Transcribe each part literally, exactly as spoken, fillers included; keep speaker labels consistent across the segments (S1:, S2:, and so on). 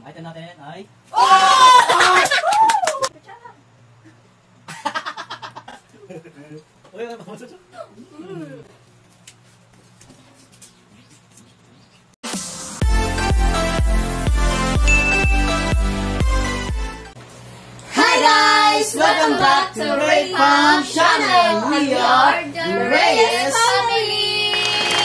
S1: Ang item natin ay... Uy, ano ba?
S2: Hi guys! Welcome back to Ray Farm Channel! We are the Reyes family!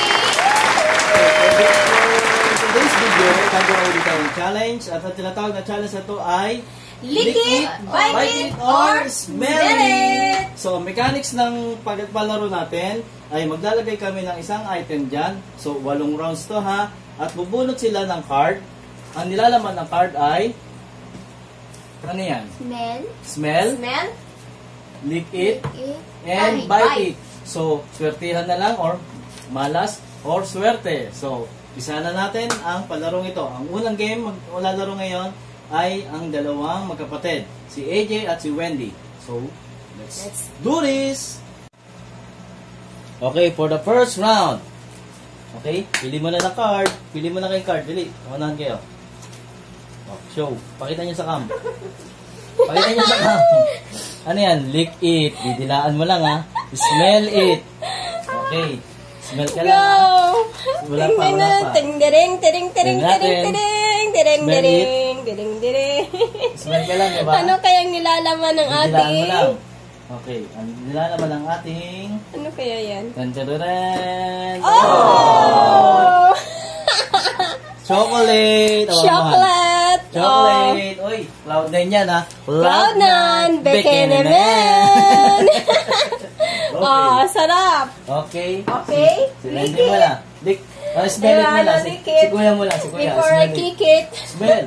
S1: Today's video, gagawa ulit tayong challenge. At ang tinatawag na challenge na ito ay
S2: Lick it, bite it, or smell it!
S1: So, mechanics ng pagpalaro natin ay maglalagay kami ng isang item dyan. So, walong rounds to ha. At bubunot sila ng card. Ang nilalaman ng card ay... Ano yan?
S2: Smell.
S1: Smell.
S2: Smell.
S1: Lick it.
S2: Lick it.
S1: And
S2: Bite.
S1: bite it. So, swertihan na lang or malas or swerte. So, isa na natin ang palarong ito. Ang unang game maglalaro ngayon ay ang dalawang magkapatid. Si A J at si Wendy. So, let's,
S2: Let's
S1: do this! Okay, for the first round. Okay, pili mo na ng card. Pili mo na kay card. Pili. Unahan kayo. Oh, show. Pakita nyo sa cam. Pakita nyo sa cam. Ano yan? Lick it. Didilaan mo lang ha. Smell it. Okay. Smell ka lang ha. Wala pa, wala pa.
S2: Ting dering, ting ting ting ting ting
S1: Smell it.
S2: ting ting.
S1: Smell ka lang, diba?
S2: Ano kayang nilalaman ng
S1: Didilaan
S2: ating?
S1: mo lang. Okay. Ang nilalaman ng ating...
S2: Ano kaya yan?
S1: Tantaruran.
S2: Oh!
S1: Chocolate. Oh,
S2: Chocolate.
S1: Chocolate. Uy, cloud nine yan ha.
S2: Cloud nine. Bikini Man. Oh, sarap.
S1: Okay.
S2: Okay.
S1: Si
S2: Lick
S1: Wendy mo
S2: it.
S1: lang. Lick. Oh, smell it mo
S2: Diba,
S1: lang. Si,
S2: lick it.
S1: si kuya mo lang. Si kuya.
S2: Before I
S1: Smell it.
S2: click it.
S1: Smell.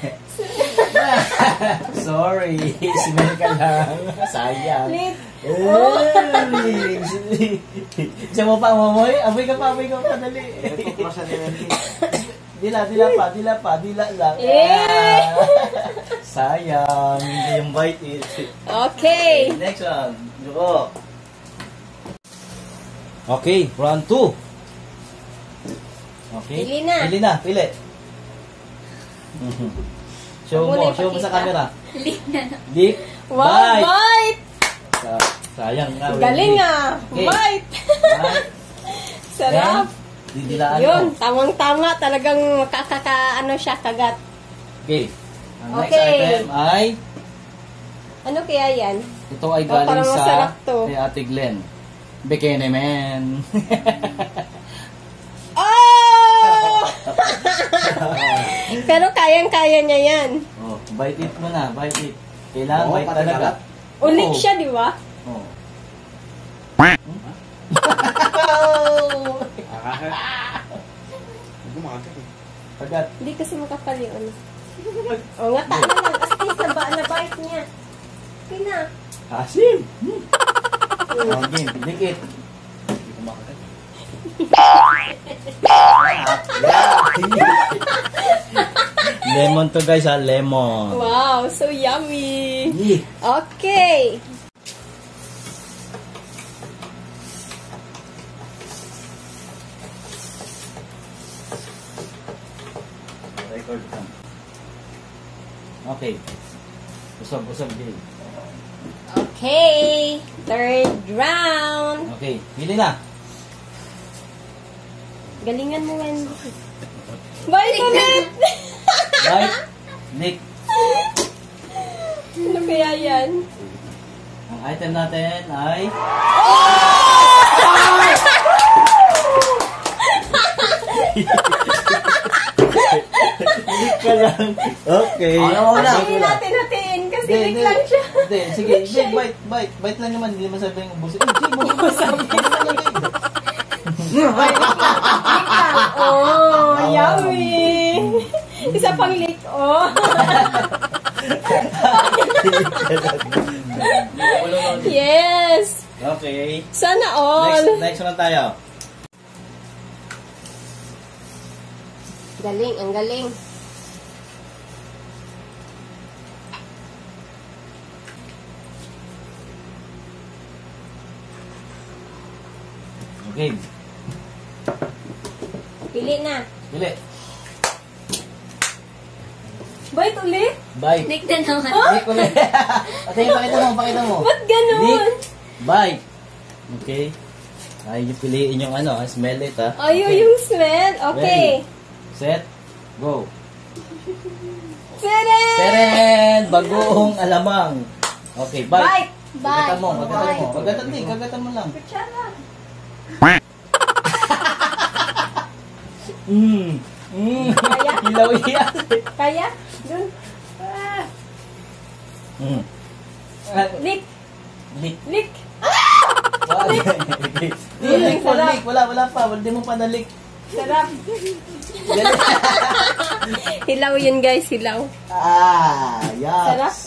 S1: Sorry. Smell ka lang. Sayang.
S2: Lick.
S1: Eh, Siya mo pa amoy? Amoy ka pa, amoy ka pa, dali. Dila, dila pa, dila pa, dila lang.
S2: Eh.
S1: Sayang, hindi yung bite it.
S2: Okay.
S1: Next one. Go. Okay, round two. Okay.
S2: Pili na.
S1: Pili na, pili. Show
S2: Ako
S1: mo,
S2: muna
S1: show mo sa
S2: ipakita.
S1: camera.
S2: Lick na.
S1: Lick,
S2: Wow,
S1: bite.
S2: bite.
S1: Sa- Sayang nga.
S2: Galing
S1: Wendy.
S2: ah.
S1: Okay.
S2: Bite.
S1: Bite.
S2: Sarap.
S1: Then, didilaan
S2: Yun,
S1: mo.
S2: tamang-tama. Talagang makakaka, ano siya, kagat.
S1: Okay. Ang next
S2: Okay.
S1: item ay,
S2: Ano kaya yan?
S1: ito ay
S2: Oh,
S1: galing
S2: parang
S1: sa
S2: masarap to.
S1: kay Ate Glenn. Bikini Man.
S2: Oh! Pero kayang-kaya niya yan.
S1: Oh, bite it mo na, bite it. Kailangan
S3: Oo,
S1: bite
S3: pati
S1: talaga.
S3: kagat.
S2: Ulik
S1: Oo.
S2: siya, di ba?
S1: Oh. Kagat.
S2: Hindi kasi makapal yung ano. O nga, tama lang. Astis, na ba, na-bite niya. Okay na.
S1: Asim. Hmm. Oh, game, dikit. Hindi ko makagat. Lemon to guys ha, lemon.
S2: Wow, so yummy.
S1: Yeah.
S2: Okay.
S1: Record ka. Okay. Usap, usap, game.
S2: Okay. Third round.
S1: Okay, pili na.
S2: Galingan mo, Wendy. Bite ulit!
S1: Bite, lick.
S2: Ano kaya yan?
S1: Ang item natin ay... Lick ka lang. Okay.
S3: Ano na?
S2: Hindi natin natin kasi
S1: Hindi,
S2: lick
S1: hindi.
S2: lang siya.
S1: Hindi, sige, sige, bite, bite. Bite lang naman, hindi naman sabi yung ubusin. Eh, sige, mo sabi.
S2: Oh, yummy! Isa pang lick, oh. Yes!
S1: Okay.
S2: Sana all.
S1: Next, next one tayo.
S2: Galing, ang galing.
S1: Okay.
S2: Pili na.
S1: Pili.
S2: Bite ulit?
S1: Bite.
S3: Lick na naman.
S1: Lick ulit. Ate, pakita mo, pakita mo.
S2: Ba't ganun?
S1: Lick. Bite. Okay. Ay, yung piliin yung ano, ah, smell it, ha?
S2: Ayaw
S1: Okay.
S2: yung smell. Okay.
S1: Ready. Set. Go.
S2: Seren!
S1: Teren! Bagoong alamang. Okay, bite.
S2: Bite.
S1: Kagatan mo, kagatan mo.
S2: Bite.
S1: Kagatan din, kagatan mo lang.
S2: Kutsara.
S1: Mmm. Mmm.
S2: Kaya?
S1: Hilaw yan.
S2: Kaya? Dun. Ah.
S1: Mmm. Ah,
S2: Lick.
S1: lick.
S2: Lick.
S1: Wag. Di, lick mo,
S2: Sarap.
S1: lick. Wala, wala pa. Hindi mo pa na-lick.
S2: Sarap. Hilaw yun guys, hilaw.
S1: Ah,
S2: Sarap.
S1: yucks.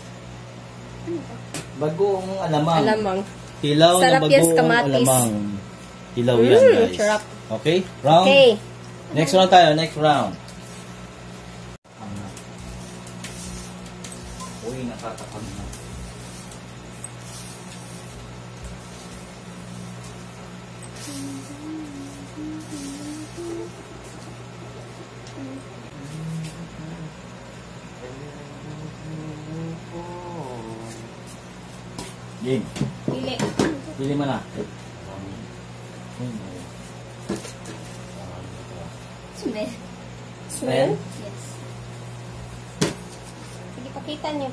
S1: Bagoong alamang.
S2: Alamang.
S1: Hilaw
S2: Sarap
S1: na
S2: yan sa
S1: bagoong
S2: kamatis.
S1: alamang. Hilaw yan,
S2: Mm,
S1: guys.
S2: sarap.
S1: Okay? Round?
S2: Okay.
S1: Next round tayo, next round. Uy, nakatakam na. Game.
S2: Pili.
S1: Pili mo na.
S3: Smell.
S2: Smell?
S3: Yes.
S2: Sige, pakita niyo.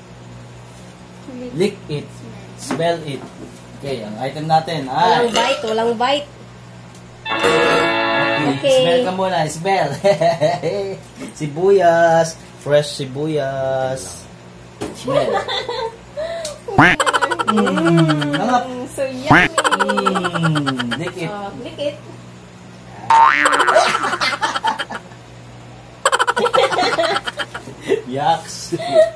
S1: Lick it. Smell it. Okay, ang item natin
S2: Walang
S1: ay...
S2: bite, walang bite.
S1: Okay.
S2: Okay.
S1: Smell ka muna. Smell. Sibuyas. Fresh sibuyas. Smell. Mmm. Nangap.
S2: Mm, so yummy.
S1: Mmm. Lick it.
S2: Oh, lick it.
S1: Yucks.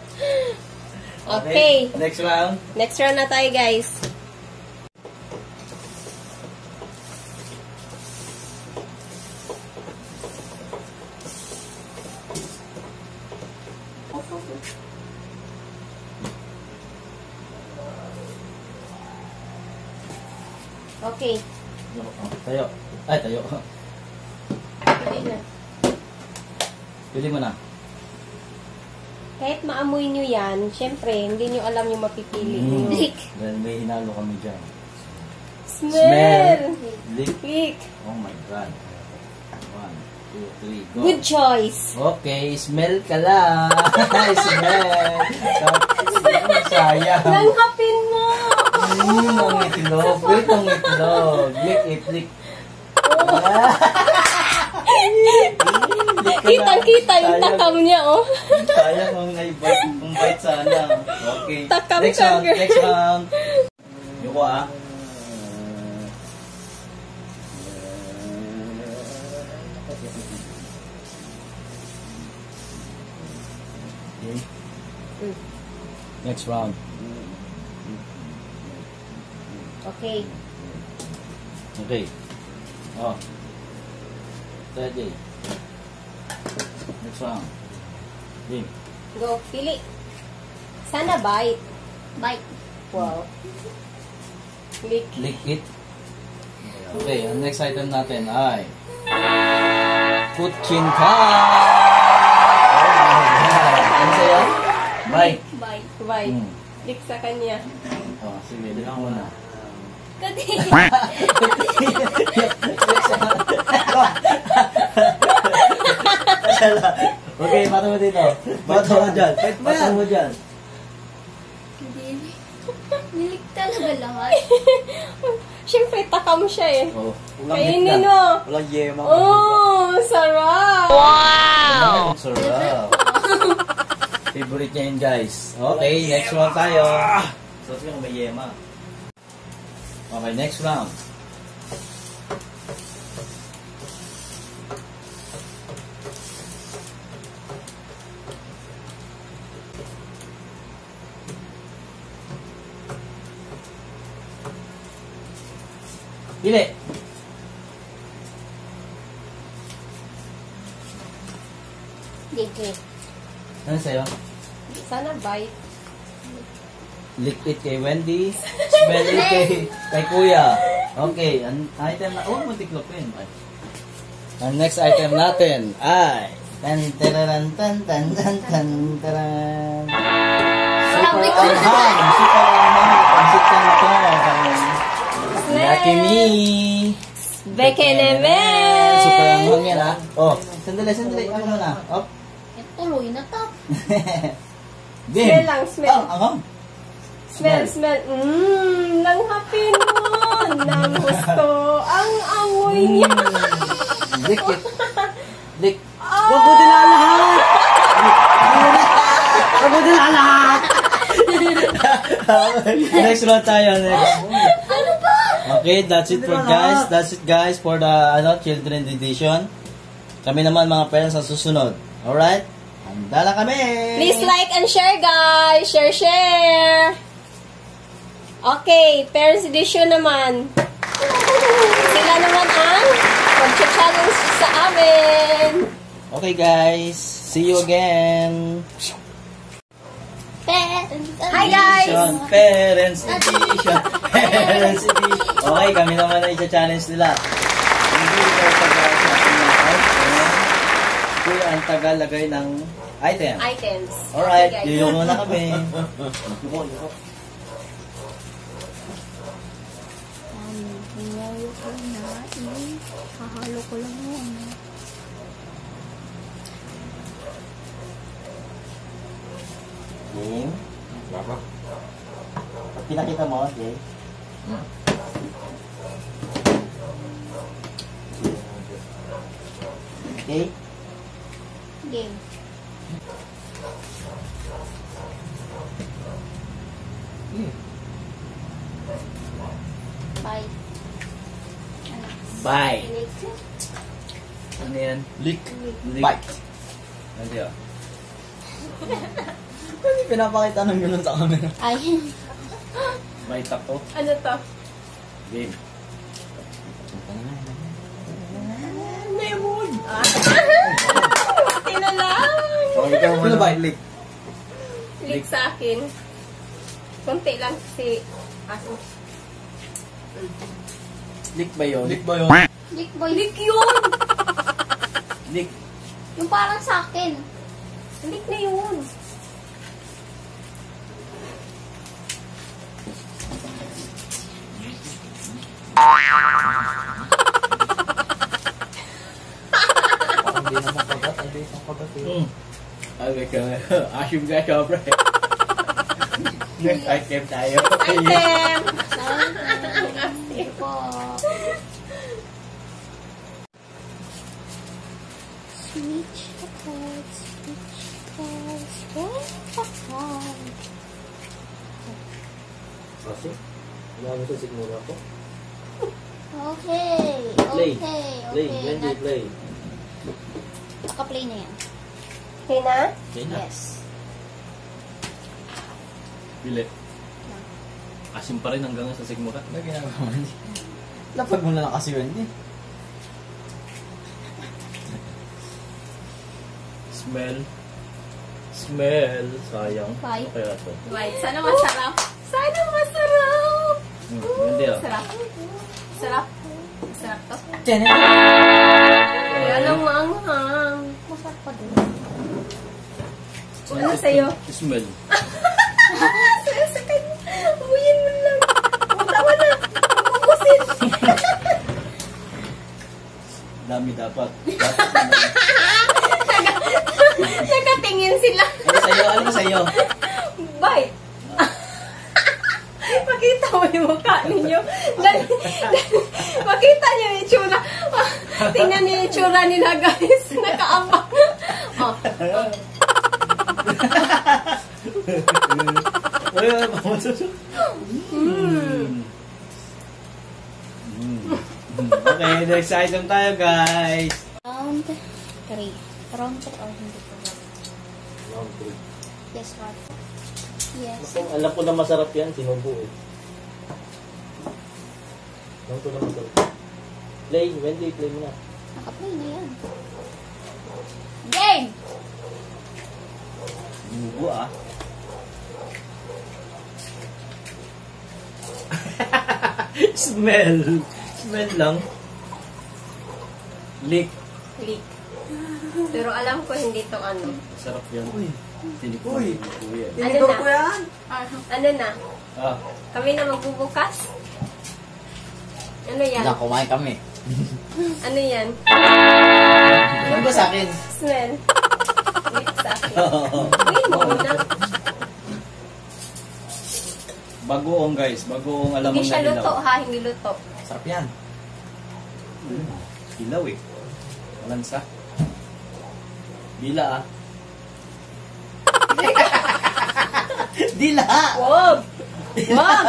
S2: Okay.
S1: Next round.
S2: Next round na tayo, guys. Okay.
S1: Tayo. Ay, tayo.
S2: Pili na.
S1: Pili mo na.
S2: Kahit maamoy nyo yan, syempre, hindi nyo alam yung mapipili nyo.
S1: Mm.
S3: Lick.
S1: Dahil may hinalo kami dyan.
S2: Smell!
S1: Lick.
S2: Lick.
S1: Oh my God. One, two, three, go.
S2: Good choice.
S1: Okay, smell ka lang. smell. Sayang.
S2: Langhapin mo!
S1: Mm, ang itlog. Wait, ang itlog. Lick it, lick. Ah. Lick ka lang.
S2: Kitang-kita yung
S1: Sayang.
S2: takam niya, oh.
S1: Sayang kung na-bite, kung bite sana. Okay.
S2: Takam
S1: Next
S2: ka,
S1: round,
S2: girl.
S1: next round. Yuko ah. Okay.
S2: Mm.
S1: Next round.
S2: Okay.
S1: Okay. Oh. Ready. Next round. Game.
S2: Go, pili. Sana bite.
S3: Bite.
S2: Wow. Lick.
S1: Lick it. Okay, ang next item natin ay Kutchinka! Oh my God! Ano sa'yo? Bite.
S3: Bite.
S2: Bite.
S1: Hmm.
S2: Lick sa kanya.
S1: Oh, sige, lick mo na.
S3: Kati.
S1: Okay, pato mo dito. Pato mo dyan. Pato mo dyan.
S3: Hindi. Nilik talaga lahat.
S2: Siyempre, takam siya eh.
S1: Oh,
S2: Kainin mo.
S1: Walang yema.
S2: Oh, sarap.
S1: Wow! Sarap. Favorite niya yun, guys. Okay, next round tayo. So, sige kung may yema. Okay, next round. Pili.
S2: Okay.
S1: Ano sa'yo?
S2: Sana bite.
S1: Lick it kay Wendy. Smell it kay, kay Kuya. Okay, ang item na... Oh, matiklop yun. Ang next item natin ay Tan tararan tan tan tan tan taran.
S3: Sabi
S1: Super
S3: ko.
S1: anghang! Super anghang! Pansit canton! Lucky me!
S2: Beke naman!
S1: Super anghang yan ha. Oh, sandali, sandali. Ano muna? Op.
S3: Eh, tuloy na to.
S1: Game!
S2: Smell lang, smell.
S1: Ah, anghang!
S2: Smell, smell. Mmm, nang hapin mo. Nang gusto. Ang amoy niya.
S1: Lick it. Lick. Huwag mo dinalahat! Huwag mo dinalahat! Next round tayo, next.
S3: Ano ba?
S1: Okay, that's it for guys. That's it guys for the ano children edition. Kami naman mga parents sa susunod. Alright? Handa na kami!
S2: Please like and share, guys. Share, share. Okay, parents edition naman. Sila naman ang mag-challenge sa amin.
S1: Okay guys, see you again.
S2: Hi, guys.
S1: Edition, Parents Edition, Parents Edition. Okay, kami naman na i-challenge nila. Hindi ikaw tagal sa ating mga item. Kuya ang tagal lagay ng item.
S2: Items.
S1: Alright,
S2: Okay, guys.
S1: yuyong muna kami. Yuko, yuko.
S3: Hinayo ko na. Hahalo ko lang yun.
S1: Game. Pag pinakita mo, okay? Okay?
S3: Game. Bye. Ano?
S1: Bye!
S3: Lick.
S1: Ano yan? Lick. Bite. Ano yun? Kasi pinapakita ng gano'n sa camera.
S3: Ay.
S1: Bite ako.
S2: Ano to?
S1: Game.
S2: Lemon. Ah. Tino lang.
S1: Okay, ikaw muna ba? Lick.
S2: Click sa akin. Konti lang si aso.
S1: Lick ba yun? Lick ba yun?
S3: Lick boy.
S2: Lick yun!
S1: Lick.
S3: Yung parang sa akin.
S2: Lick na yun.
S1: Hindi naman kagat. Hindi naman kagat eh. Okay ka. Assume ka sobra eh. Next item tayo.
S2: Item!
S3: Sige po. Switch the cards. Switch the cards. Switch the cards.
S1: Kasi? Wala mo sa sigmura ko?
S3: Okay.
S1: Play.
S3: Okay.
S1: Play.
S3: Okay.
S1: Wendy,
S3: Nat-
S1: play.
S3: Naka-play na yan.
S2: Okay na?
S1: Okay na.
S3: Yes.
S1: Bili. Asim pa rin hanggang sa sigmura. Ano ginagawa niya? Lapag mo na lang kasi Wendy. Smell. Smell. Sayang.
S3: Bye.
S1: Kaya to.
S2: Right. Sana masarap. Sana masarap.
S1: Hmm, Wendy ah.
S2: Sarap. Sarap. Sarap to.
S1: Tiyan
S2: Yan ang manghang.
S3: Masarap pa din.
S2: Ano sa'yo?
S1: Smell.
S2: Sa'yo sa kanya. Umuyin mo lang. Tawa na. Mabusin.
S1: Dami dapat. Dapat naman.
S2: Nakatingin sila.
S1: Ano sa'yo? Ano ba sa'yo?
S2: Bite. Makita mo yung mukha ninyo. Dali, dali, makita niyo yung itsura. Tingnan niyo yung itsura nila, guys. Nakaabang. Oh.
S1: Uy, ano ba?
S2: Mm.
S1: Mm. Okay, next item tayo, guys.
S3: Round three. Round three or hindi ko ba?
S1: Round three.
S3: Yes, round three. Yes.
S1: Alam ko na masarap yan, sinubo eh. Alam ko na masarap. Play, Wendy, play mo na.
S3: Naka-play na yan. Game!
S1: Sinubo ah. Smell. Smell lang. Lick.
S2: Lick. Pero alam ko hindi to ano.
S1: Sarap yan.
S4: Uy.
S1: Tinikman
S4: Uy.
S1: ko po yan.
S4: Tinidor
S2: na?
S4: ko yan.
S2: Ano na?
S1: Ah,
S2: Kami na magbubukas? Ano yan?
S5: Diyan, kumain kami.
S2: Ano yan?
S1: ano ba sa akin?
S2: Smell. Dito sa akin. Uy, muna.
S1: Bagoong guys, bagoong alam
S2: Hindi
S1: mo
S2: siya
S1: na
S2: luto
S1: ilaw.
S2: ha, hindi luto.
S5: Sarap yan.
S1: Ilaw eh. Walansa. Dila ah. Dila!
S2: Wag! Wag!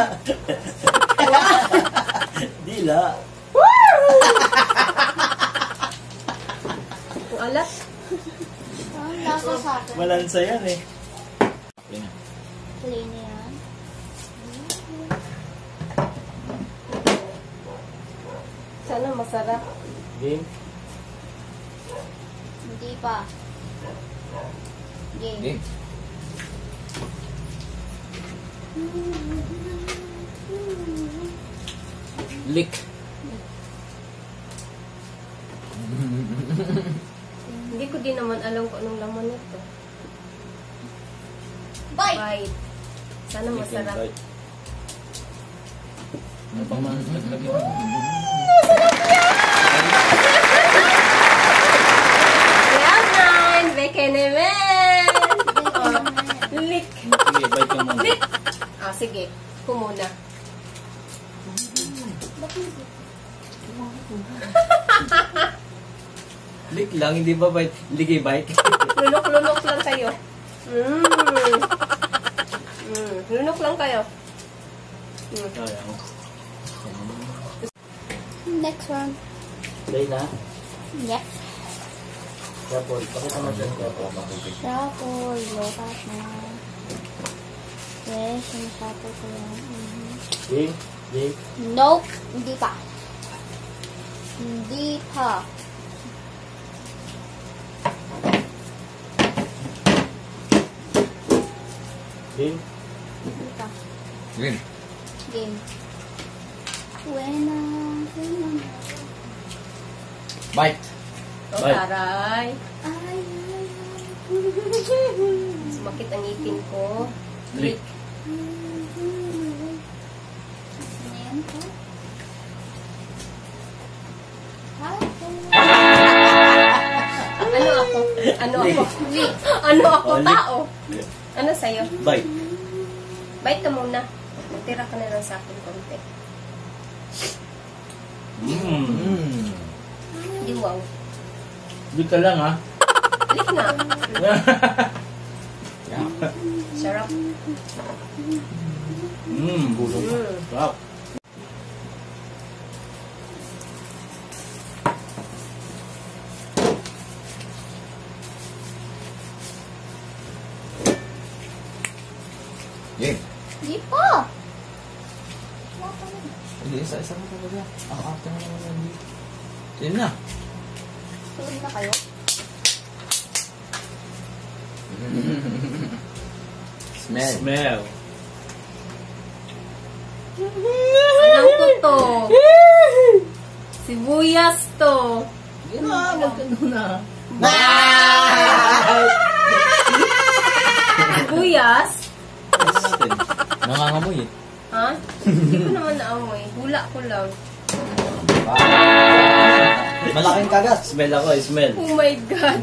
S1: Dila!
S2: Ang alat.
S3: Ang lasa sa akin.
S1: Walansa yan eh. Okay na.
S3: Plain na yan.
S2: Sana masarap.
S1: Game?
S3: Hindi pa. Game.
S5: Okay. Lick.
S2: Hindi ko din naman alam kung anong laman nito.
S3: Bye!
S2: Bite. Sana masarap.
S1: Right. Ano pang mga naglagay mo?
S2: Yaman! Bekenemen! Oh, lick.
S1: Sige, bite ka muna.
S2: Lick! Ah, sige. Ako muna.
S1: Lick lang, hindi ba bite? Ligay bite?
S2: Lunok-lunok lang kayo. Mmm. Mm. Lunok lang kayo. Mm.
S1: Sayang.
S3: Next one.
S1: Play na.
S3: Yes.
S1: Careful. Pakita mo siya. Careful.
S3: Shuffle. Lokat na. Yes, sinashuffle ko yan. Mhm.
S1: Game? Game?
S3: Nope. Hindi pa. Hindi pa.
S1: Game?
S3: Hindi pa.
S5: Green.
S3: Game. When I...
S5: Bite.
S2: Oh,
S1: Bye.
S2: taray.
S3: Ay, ay,
S2: Sumakit ang ngipin ko.
S1: Lick.
S3: Ayan po.
S2: Ano ako? Ano ako? Ano ako?
S1: Oh, lick.
S2: Tao. Ano sa'yo?
S1: Bite.
S2: Bite ka muna. Tira ka na lang sa akin konti.
S1: Mmm.
S5: Mm.
S2: Di wow.
S1: Lick ka lang ha.
S2: Lick na.
S5: Yeah.
S2: Sarap.
S1: Mmm. Bulong.
S2: Mm.
S1: Wow.
S5: Game.
S3: Hindi pa.
S5: Hindi, isa-isa mo talaga. Ang after mo naman yan. Yun na.
S3: Tulog na kayo.
S5: Smell.
S1: Smell.
S2: Alam ko to. Sibuyas to.
S1: Yun na. Huwag ka na.
S2: Sibuyas?
S5: Nangangamoy eh.
S2: Ha? Hindi ko naman naamoy. Hula ko lang.
S5: Malaking kagat.
S1: Smell ako eh. Smell.
S2: Oh my God.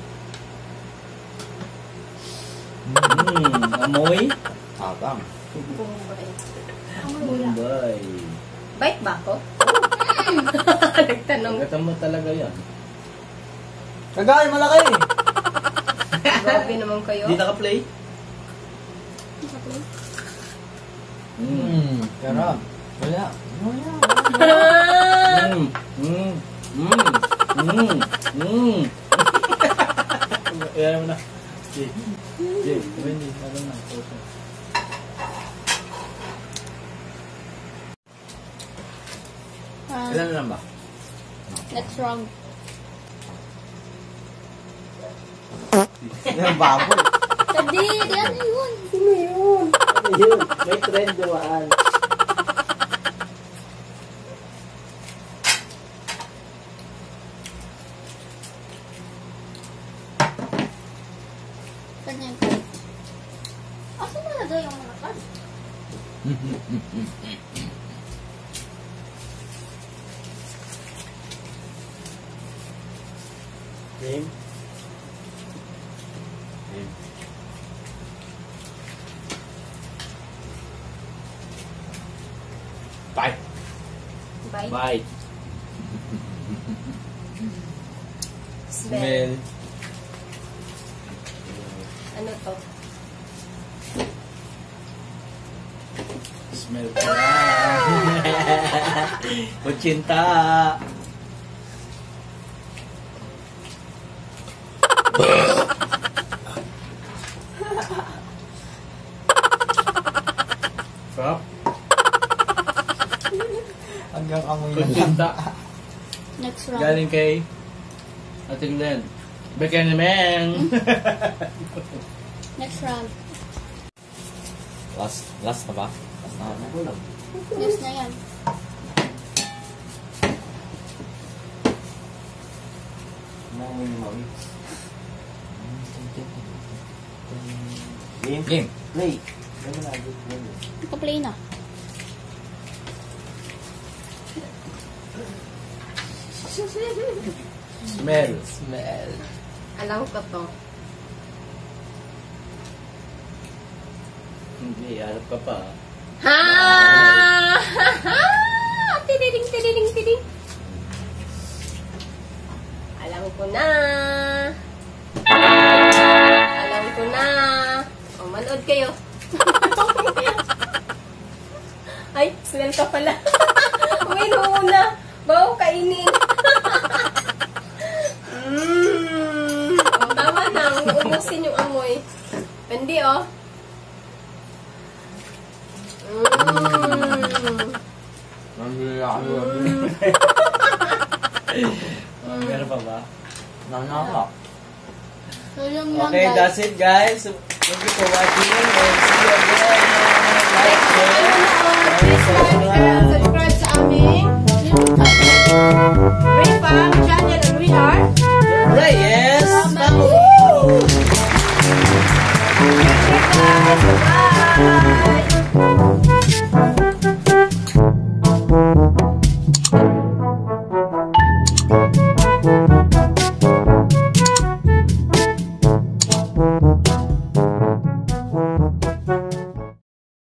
S1: Mmm. Amoy.
S5: Habang.
S2: Bombay.
S1: Bombay.
S2: Bite ba ako? Nagtanong.
S1: Gatan mo talaga yan.
S5: Kagay, malaki.
S2: Grabe naman kayo.
S1: Di naka-play? Mmm.
S5: Hmm. Sarap. Wala. Wala.
S1: Mmm. Mmm. Mmm. Mmm. Mmm. Kaya mo na. Jay. Jay. Wendy. Ano na.
S3: Ah,
S5: Ilan na lang ba?
S3: next round.
S5: Yung baboy.
S3: Kadiri, ano yun?
S2: Sino yun?
S1: Ayun. May trend dumaan.
S3: Kanya yung card. Asan na nagay yung mga card?
S1: Game. Game. Bye.
S2: Bye.
S1: Bye.
S2: Smell.
S1: Smell.
S2: Ano to?
S1: Smell ka na. Kutsinta. Sarap.
S5: Hanggang amoy lang.
S1: Kutsinta.
S3: Next round.
S1: Galing kay Ating Len. Beka naman.
S3: Next round.
S5: Last, last na ba? Last na ba?
S3: Yes na yan.
S5: Mamoy ni Mami.
S1: Game.
S5: Game.
S1: Play. Game na. Game.
S3: Naka-play na.
S1: Smell.
S5: Smell.
S2: Alam ko to.
S1: Hindi, harap ka pa.
S2: Ha! Tididing, tididing, tiding. Alam ko na. Alam ko na. O, manood kayo. Ay, smell ka pala. Uy, na. Bawa kainin. mm. O, tama na. Ubusin yung amoy. Hindi, oh. Mm.
S1: Oh, meron pa ba?
S5: Nanaka.
S3: Tulong lang
S1: Okay,
S3: guys.
S1: that's it guys. Thank you for watching and see you again. Like, share, and subscribe.